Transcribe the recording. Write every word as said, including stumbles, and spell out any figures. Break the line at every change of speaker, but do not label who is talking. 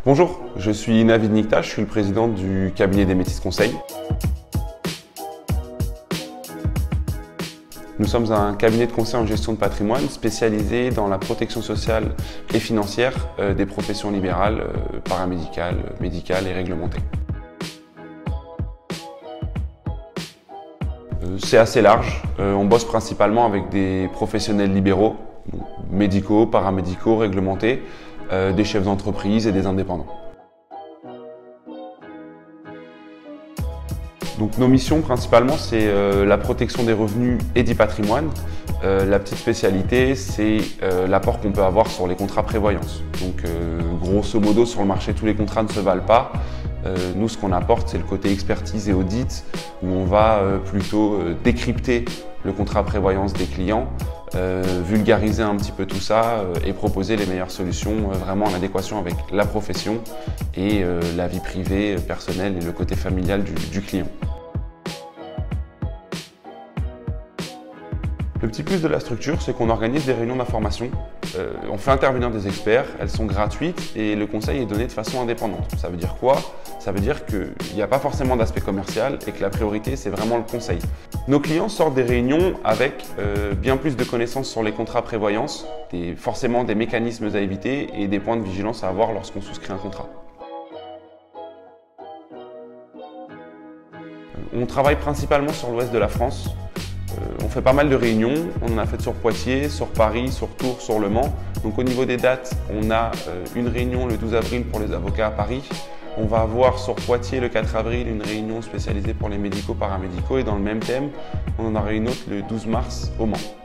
Bonjour, je suis Navid Nikta, je suis le président du cabinet des Métis Conseil. Nous sommes un cabinet de conseil en gestion de patrimoine spécialisé dans la protection sociale et financière euh, des professions libérales, euh, paramédicales, médicales et réglementées. Euh, C'est assez large, euh, on bosse principalement avec des professionnels libéraux, médicaux, paramédicaux, réglementés, euh, des chefs d'entreprise et des indépendants. Donc nos missions principalement c'est euh, la protection des revenus et du patrimoine. Euh, la petite spécialité c'est euh, l'apport qu'on peut avoir sur les contrats prévoyance. Donc euh, grosso modo sur le marché tous les contrats ne se valent pas. Euh, nous ce qu'on apporte c'est le côté expertise et audit où on va euh, plutôt euh, décrypter le contrat prévoyance des clients, euh, vulgariser un petit peu tout ça euh, et proposer les meilleures solutions euh, vraiment en adéquation avec la profession et euh, la vie privée, personnelle et le côté familial du, du client. Le petit plus de la structure, c'est qu'on organise des réunions d'information. Euh, on fait intervenir des experts, elles sont gratuites et le conseil est donné de façon indépendante. Ça veut dire quoi? Ça veut dire qu'il n'y a pas forcément d'aspect commercial et que la priorité, c'est vraiment le conseil. Nos clients sortent des réunions avec euh, bien plus de connaissances sur les contrats prévoyance, des, forcément des mécanismes à éviter et des points de vigilance à avoir lorsqu'on souscrit un contrat. On travaille principalement sur l'ouest de la France. Euh, on fait pas mal de réunions, on en a fait sur Poitiers, sur Paris, sur Tours, sur Le Mans. Donc au niveau des dates, on a euh, une réunion le douze avril pour les avocats à Paris. On va avoir sur Poitiers le quatre avril une réunion spécialisée pour les médicaux paramédicaux et dans le même thème, on en aura une autre le douze mars au Mans.